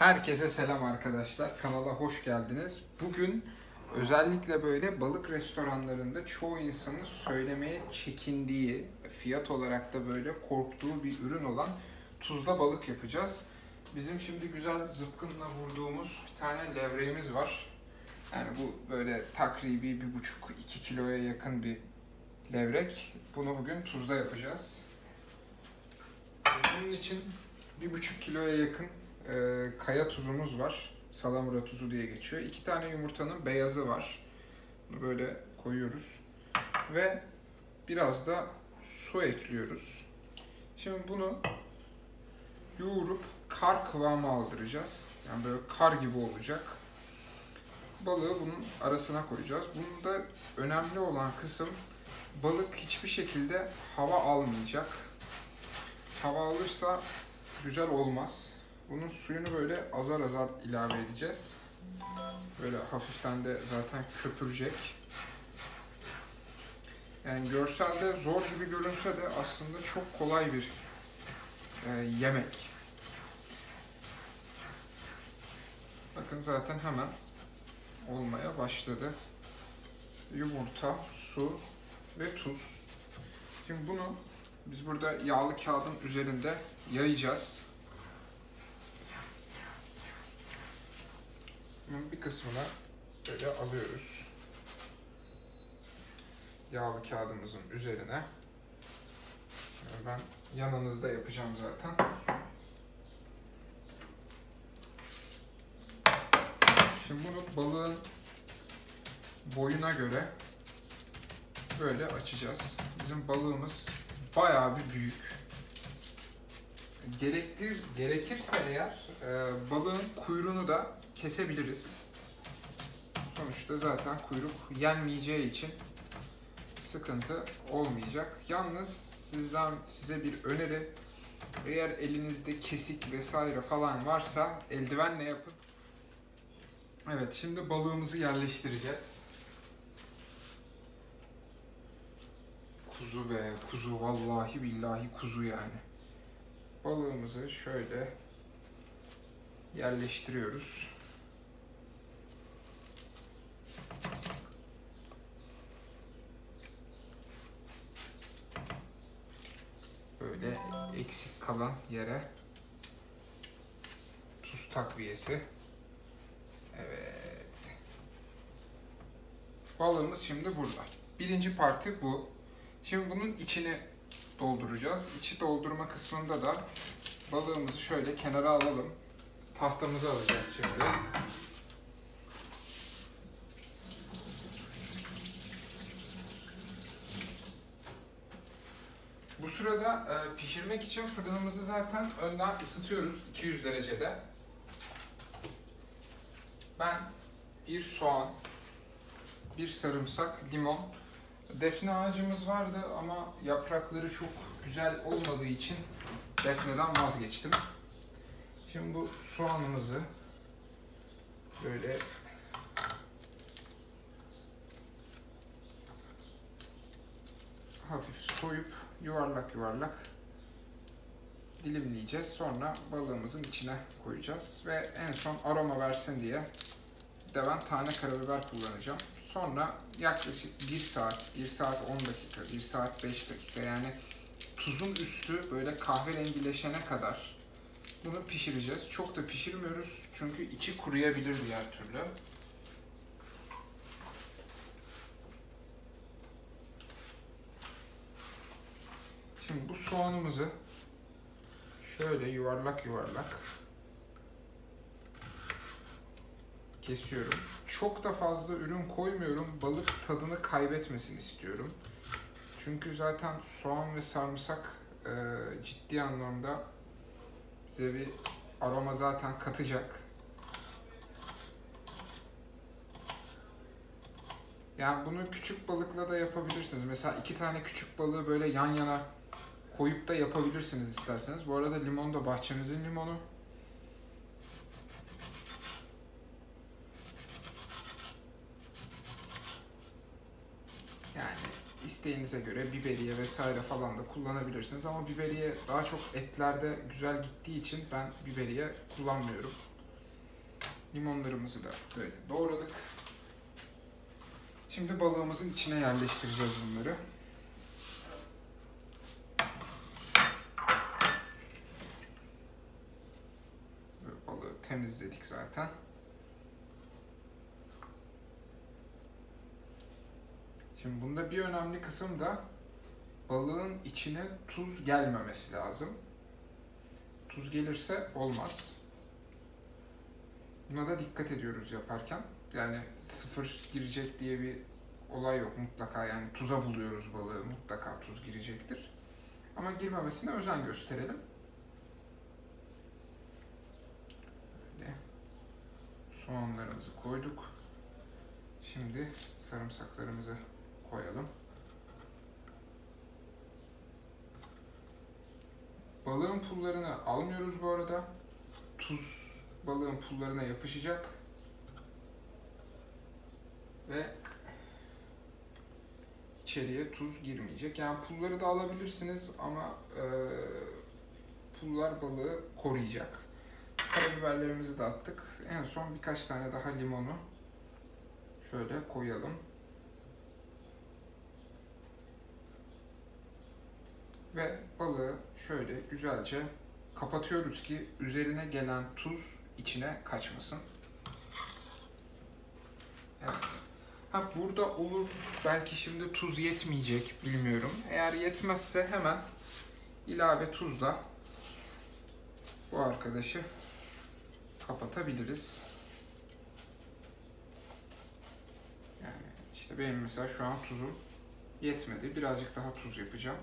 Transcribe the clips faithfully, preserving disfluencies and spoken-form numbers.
Herkese selam arkadaşlar. Kanala hoş geldiniz. Bugün özellikle böyle balık restoranlarında çoğu insanın söylemeye çekindiği, fiyat olarak da böyle korktuğu bir ürün olan tuzla balık yapacağız. Bizim şimdi güzel zıpkınla vurduğumuz bir tane levreğimiz var. Yani bu böyle takribi bir buçuk iki kiloya yakın bir levrek. Bunu bugün tuzla yapacağız. Bunun için bir buçuk kiloya yakın e, kaya tuzumuz var. Salamura tuzu diye geçiyor. İki tane yumurtanın beyazı var. Bunu böyle koyuyoruz. Ve biraz da su ekliyoruz. Şimdi bunu yoğurup kar kıvamı aldıracağız. Yani böyle kar gibi olacak. Balığı bunun arasına koyacağız. Bunda önemli olan kısım, balık hiçbir şekilde hava almayacak. Hava alırsa güzel olmaz. Bunun suyunu böyle azar azar ilave edeceğiz. Böyle hafiften de zaten köpürecek. Yani görselde zor gibi görünse de aslında çok kolay bir e, yemek. Bakın zaten hemen olmaya başladı. Yumurta, su ve tuz. Şimdi bunu biz burada yağlı kağıdın üzerinde yayacağız. Bunun bir kısmını böyle alıyoruz. Yağlı kağıdımızın üzerine. Şimdi ben yanınızda yapacağım zaten. Şimdi bunu balığın boyuna göre böyle açacağız. Bizim balığımız bayağı bir büyük. Gerektir, gerekirse eğer e, balığın kuyruğunu da kesebiliriz. Sonuçta zaten kuyruk yenmeyeceği için sıkıntı olmayacak. Yalnız sizden size bir öneri, eğer elinizde kesik vesaire falan varsa eldivenle yapın. Evet, şimdi balığımızı yerleştireceğiz. Kuzu be, kuzu, vallahi billahi kuzu yani. Balığımızı şöyle yerleştiriyoruz. Böyle eksik kalan yere tuz takviyesi. Evet. Balığımız şimdi burada. Birinci parti bu. Şimdi bunun içini dolduracağız. İçi doldurma kısmında da balığımızı şöyle kenara alalım. Tahtamızı alacağız şimdi. Bu sırada e, pişirmek için fırınımızı zaten önden ısıtıyoruz iki yüz derecede. Ben bir soğan, bir sarımsak, limon, defne ağacımız vardı ama yaprakları çok güzel olmadığı için defneden vazgeçtim. Şimdi bu soğanımızı böyle hafif soyup yuvarlak yuvarlak dilimleyeceğiz. Sonra balığımızın içine koyacağız ve en son aroma versin diye de ben tane karabiber kullanacağım. Sonra yaklaşık bir saat, bir saat on dakika, bir saat beş dakika, yani tuzun üstü böyle kahverengileşene kadar bunu pişireceğiz. Çok da pişirmiyoruz çünkü içi kuruyabilir diğer türlü. Şimdi bu soğanımızı şöyle yuvarlak yuvarlak kesiyorum. Çok da fazla ürün koymuyorum. Balık tadını kaybetmesin istiyorum. Çünkü zaten soğan ve sarımsak e, ciddi anlamda bize bir aroma zaten katacak. Yani bunu küçük balıkla da yapabilirsiniz. Mesela iki tane küçük balığı böyle yan yana koyup da yapabilirsiniz isterseniz. Bu arada limon da bahçemizin limonu. Yani isteğinize göre biberiye vesaire falan da kullanabilirsiniz. Ama biberiye daha çok etlerde güzel gittiği için ben biberiye kullanmıyorum. Limonlarımızı da böyle doğradık. Şimdi balığımızın içine yerleştireceğiz bunları. Böyle balığı temizledik zaten. Şimdi bunda bir önemli kısım da balığın içine tuz gelmemesi lazım. Tuz gelirse olmaz. Buna da dikkat ediyoruz yaparken. Yani sıfır girecek diye bir olay yok mutlaka. Yani tuza buluyoruz balığı, mutlaka tuz girecektir. Ama girmemesine özen gösterelim. Böyle soğanlarımızı koyduk. Şimdi sarımsaklarımızı koyalım. Balığın pullarını almıyoruz bu arada. Tuz balığın pullarına yapışacak. Ve içeriye tuz girmeyecek. Yani pulları da alabilirsiniz ama e, pullar balığı koruyacak. Karabiberlerimizi de attık. En son birkaç tane daha limonu şöyle koyalım. Ve balığı şöyle güzelce kapatıyoruz ki üzerine gelen tuz içine kaçmasın. Evet. Ha, burada olur belki şimdi tuz yetmeyecek, bilmiyorum. Eğer yetmezse hemen ilave tuzla bu arkadaşı kapatabiliriz. Yani işte benim mesela şu an tuzum yetmedi. Birazcık daha tuz yapacağım.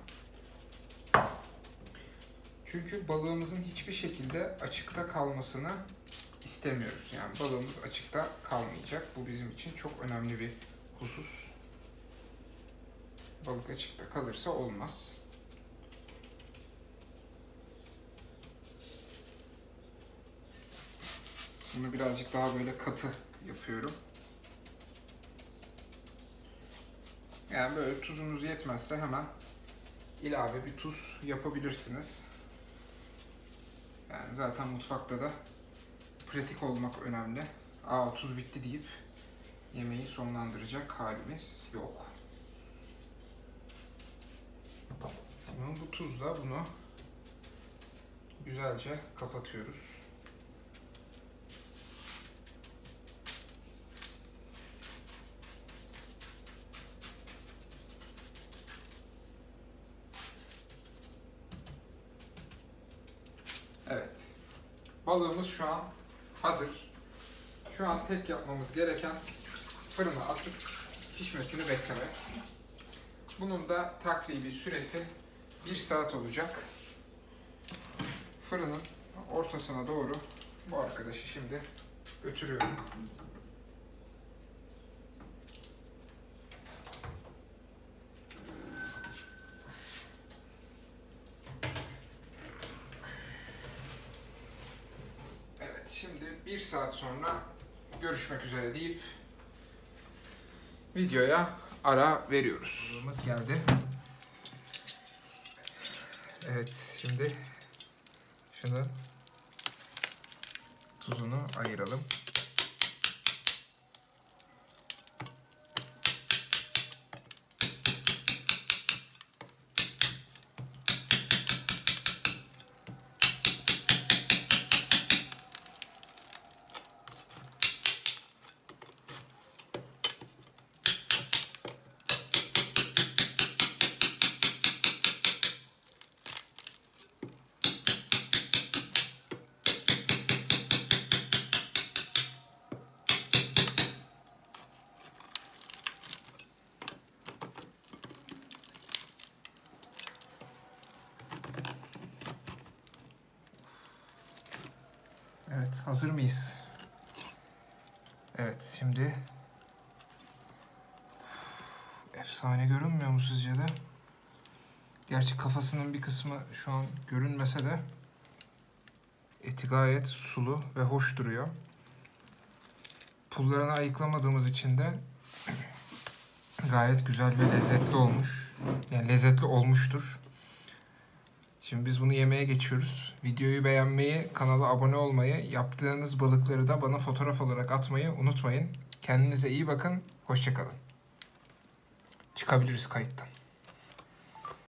Çünkü balığımızın hiçbir şekilde açıkta kalmasını istemiyoruz. Yani balığımız açıkta kalmayacak. Bu bizim için çok önemli bir husus. Balık açıkta kalırsa olmaz. Bunu birazcık daha böyle katı yapıyorum. Yani böyle tuzunuz yetmezse hemen ilave bir tuz yapabilirsiniz. Yani zaten mutfakta da pratik olmak önemli. Aa, tuz bitti deyip yemeği sonlandıracak halimiz yok. Şimdi bu tuzla bunu güzelce kapatıyoruz. Evet. Balığımız şu an hazır. Şu an tek yapmamız gereken fırına atıp pişmesini beklemek. Bunun da takribi süresi bir saat olacak. Fırının ortasına doğru bu arkadaşı şimdi götürüyorum. Evet, şimdi bir saat sonra görüşmek üzere deyip videoya ara veriyoruz. Balığımız geldi. Evet, şimdi şunu tuzunu ayıralım. Evet, hazır mıyız? Evet, şimdi efsane görünmüyor mu sizce de? Gerçi kafasının bir kısmı şu an görünmese de eti gayet sulu ve hoş duruyor. Pullarını ayıklamadığımız için de gayet güzel ve lezzetli olmuş. Yani lezzetli olmuştur. Şimdi biz bunu yemeye geçiyoruz. Videoyu beğenmeyi, kanala abone olmayı, yaptığınız balıkları da bana fotoğraf olarak atmayı unutmayın. Kendinize iyi bakın. Hoşça kalın. Çıkabiliriz kayıttan.